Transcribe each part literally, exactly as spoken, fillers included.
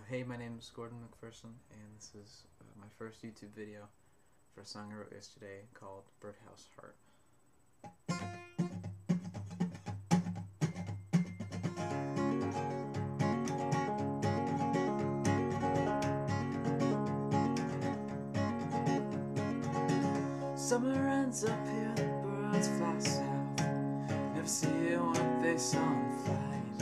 Hey, my name is Gordon MacPherson, and this is uh, my first YouTube video for a song I wrote yesterday called Birdhouse Heart. Summer ends up here, the birds fly south. Never see one face on flight.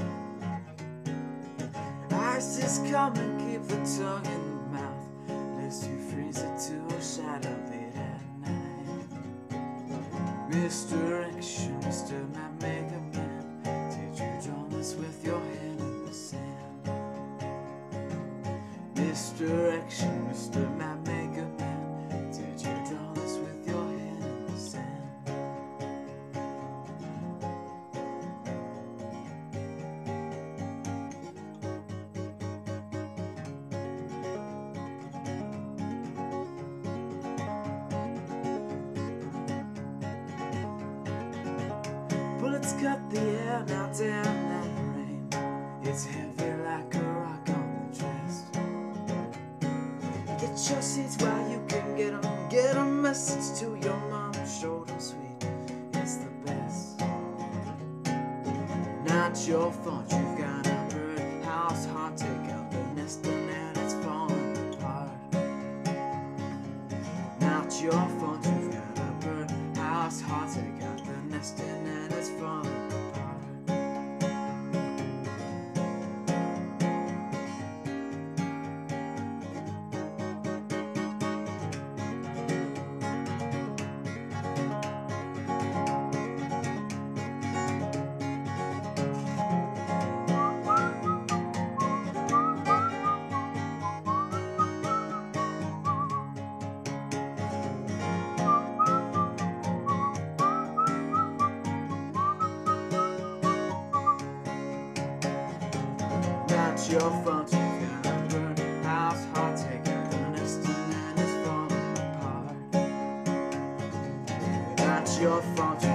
Ice is coming, keep the tongue in the mouth, lest you freeze it to a shadow late at night. Misdirection, Mister Mapmaker man, did you draw this with your hand in the sand? Misdirection, Mister Mapmaker man, did you draw this with your hand in the sand? Bullets cut the air, now damn that rain. It's heavy like a rock on the chest. Get your seats while you can get them. Get a message to your mom. Short and sweet, it's the best. Not your fault, you've got a birdhouse heart. Take out the nest and it's falling apart. Not your fault, you've got a birdhouse heart. Take out the nest and it's falling apart. Not your fault, you've got a birdhouse heart. Take out the nest and it's falling apart. Not your fault.